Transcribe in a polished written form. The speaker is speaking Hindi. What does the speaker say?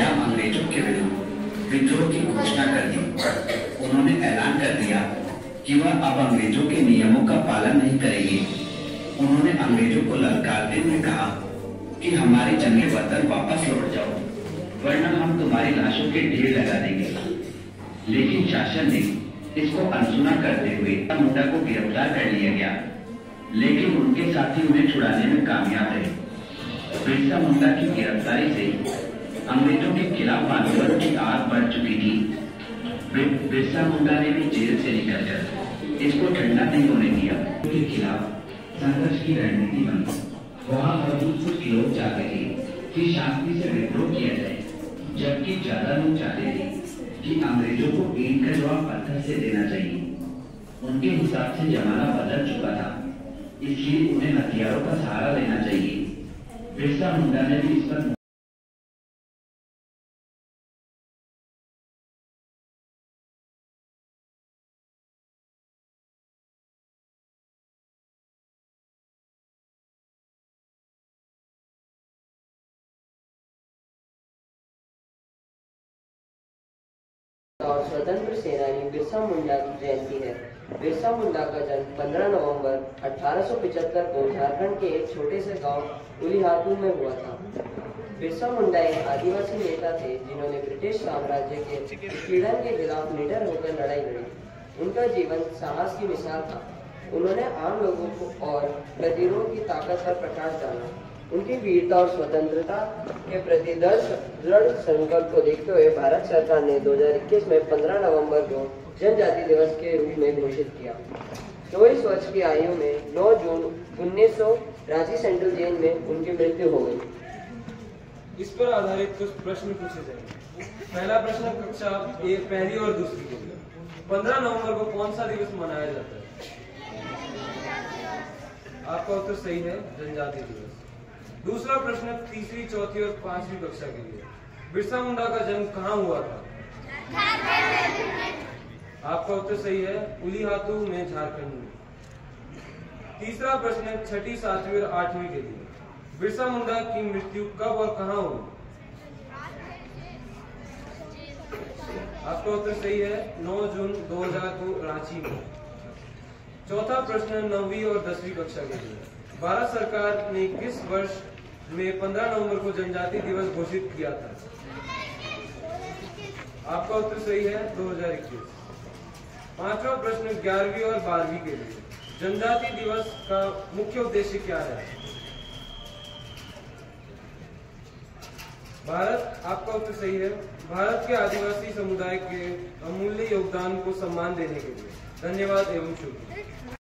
हम अंग्रेजों के विरुद्ध विद्रोह की घोषणा कर दी। उन्होंने ऐलान कर दिया कि वह अब अंग्रेजों के नियमों का पालन नहीं करेंगे। उन्होंने अंग्रेजों को ललकारते हुए कहा कि हमारे जंगे वतन वापस लौट जाओ, वरना हम तुम्हारी लाशों के ढेर लगा देंगे। लेकिन शासन ने इसको अनसुना करते हुए मुंडा को गिरफ्तार कर लिया गया, लेकिन उनके साथी उन्हें छुड़ाने में कामयाब रहे। बिरसा मुंडा की गिरफ्तारी से अंग्रेजों के खिलाफ आंदोलन की आग बढ़ चुकी थी। बिरसा मुंडा ने भी जेल से निकलकर इसको ठंडा नहीं होने दिया। उनके खिलाफ संघर्ष की रणनीति बनी। वहाँ मौजूद कुछ लोग चाहते थे कि शांति से विद्रोह किया जाए, जबकि ज्यादा लोग चाहते थे कि अंग्रेजों को ईंट का जवाब पत्थर से देना चाहिए। उनके हिसाब से जमाना बदल चुका था, इसलिए उन्हें हथियारों का सहारा लेना चाहिए। बिरसा मुंडा ने भी इस पर और स्वतंत्र सेनानी बिरसा मुंडा की जयंती है। बिरसा मुंडा का जन्म 15 नवंबर 1875 को झारखंड के एक छोटे से गांव उलीहातू में हुआ था। बिरसा मुंडा एक आदिवासी नेता थे जिन्होंने ब्रिटिश साम्राज्य के उत्पीड़न के खिलाफ निडर होकर लड़ाई लड़ी। उनका जीवन साहस की मिसाल था। उन्होंने आम लोगों को और प्रतिरोध की ताकत पर प्रकाश डाला। उनकी वीरता और स्वतंत्रता के प्रति दृढ़ संकल्प को देखते हुए भारत सरकार ने 2021 में 15 नवंबर को जनजाति दिवस के रूप में घोषित किया। 24 वर्ष की आयु में 9 जून 1900 रांची सेंट्रल जेल में उनकी मृत्यु हो गई। इस पर आधारित कुछ प्रश्न पूछे जाएंगे। पहला प्रश्न कक्षा पहली और दूसरी के लिए। 15 नवंबर को कौन सा दिवस मनाया जाता है? आपका उत्तर सही है, जनजाति दिवस। दूसरा प्रश्न तीसरी, चौथी और पांचवी कक्षा के लिए। बिरसा मुंडा का जन्म कहाँ हुआ था? आपका उत्तर सही है, उलीहातू में, झारखंड में। तीसरा प्रश्न छठी, सातवीं और आठवीं के लिए। बिरसा मुंडा की मृत्यु कब और कहाँ हुई? आपका उत्तर सही है, 9 जून 2000 को रांची में। चौथा प्रश्न 9वीं और 10वीं कक्षा के लिए। भारत सरकार ने किस वर्ष में 15 नवंबर को जनजाति दिवस घोषित किया था? आपका उत्तर सही है, 2021। पांचवा प्रश्न 11वीं और 12वीं के लिए। जनजाति दिवस का मुख्य उद्देश्य क्या है? आपका उत्तर सही है, भारत के आदिवासी समुदाय के अमूल्य योगदान को सम्मान देने के लिए। धन्यवाद एवं शुभ।